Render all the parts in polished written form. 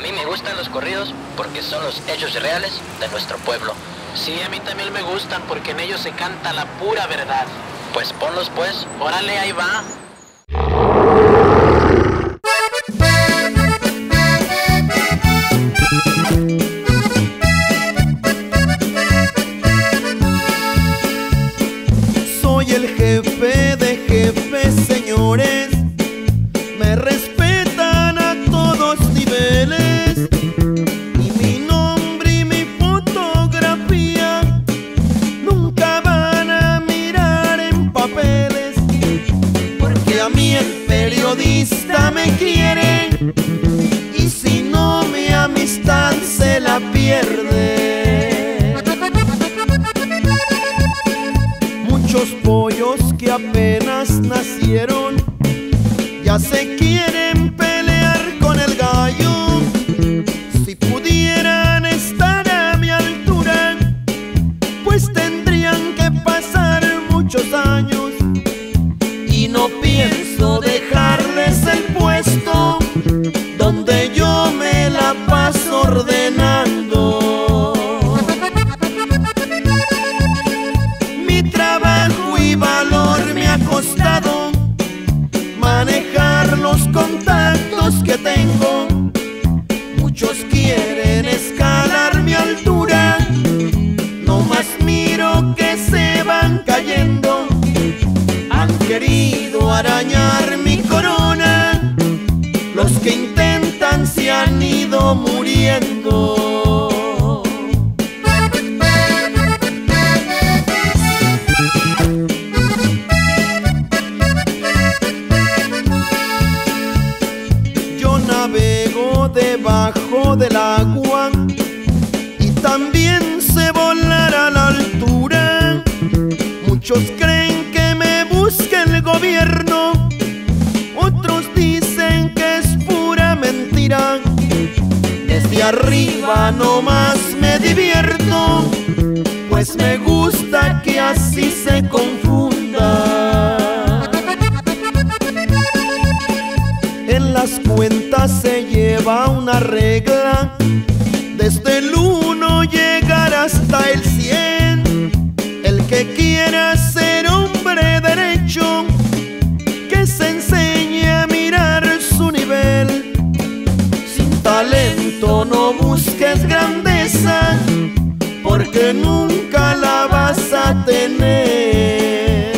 mí me gustan los corridos porque son los hechos reales de nuestro pueblo. Sí, a mí también me gustan porque en ellos se canta la pura verdad. Pues ponlos pues. Órale, ahí va. Soy el jefe de jefes, señores. Me respetan a todos niveles. Y mi nombre y mi fotografía nunca van a mirar en papeles. Porque a mí el periodista me quiere, y si no, mi amistad se la pierde. Muchos pollos que apenas nacieron ya se quieren pelear con el gallo. Si pudieran estar a mi altura, pues tendrían que pasar muchos años. Y no pienso dejarles el puesto donde yo me la paso ordenando. Mi trabajo y valor me ha costado manejar los contactos que tengo. Muchos quieren escalar mi altura, no más miro que se van cayendo. Han querido arañar mi corona, los que intentan se han ido muriendo. Yo navego debajo del agua y también sé volar a la altura. Muchos creen que me busca el gobierno, otros dicen que es pura mentira. Desde arriba nomás me divierto, pues me gusta que así se confunda. En las cuentas se lleva una regla, desde el 1 llegar hasta el 100. El que quiera ser hombre derecho, que se enseñe a mirar su nivel. Sin talento no busques grandeza, porque nunca la vas a tener.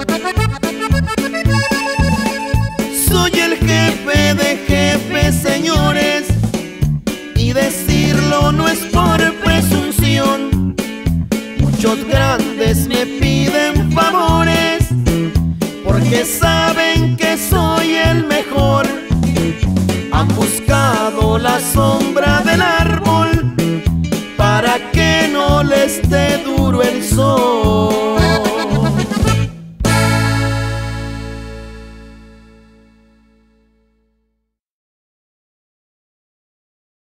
Soy el jefe de jefes, señores, y decirlo no es por presunción. Muchos grandes me piden favores porque saben que soy el mejor. Han buscado la sombra del árbol para que no les dé duro el sol.